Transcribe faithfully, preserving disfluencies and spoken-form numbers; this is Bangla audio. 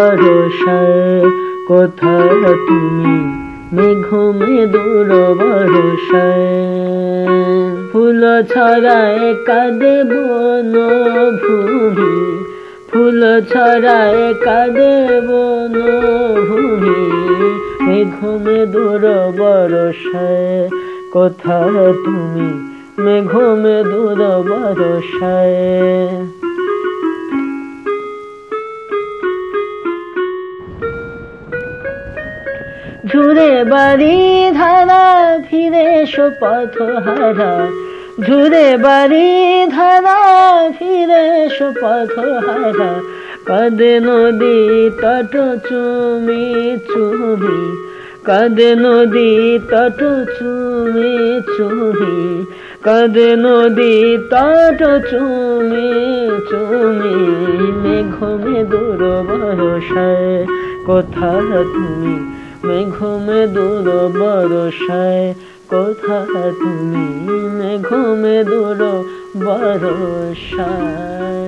বর্ষায় কোথা তুমি মেঘ মেদুর বর্ষায় ফুল ছড়ায় কাঁদে বনভূমি ফুল ছড়ায় কাঁদে বনভূমি মেঘ মেদুর বর্ষায় কোথা তুমি মেঘ মেদুর বর্ষায় ঝুরে বাড়ি ধারা ফিরে এসো পথহারা ঝুরে বাড়ি ধারা ফিরে এসো পথহারা কাঁদে নদী তট চুমি চুমি কাঁদে নদী তট চুমি চুমি কাঁদে নদী তট চুমি চুমি মেঘ মেদুর বর্ষায় কোথা তুমি মেঘ মেদুর বর্ষায় কোথা তুমি মেঘ মেদুর বর্ষায়।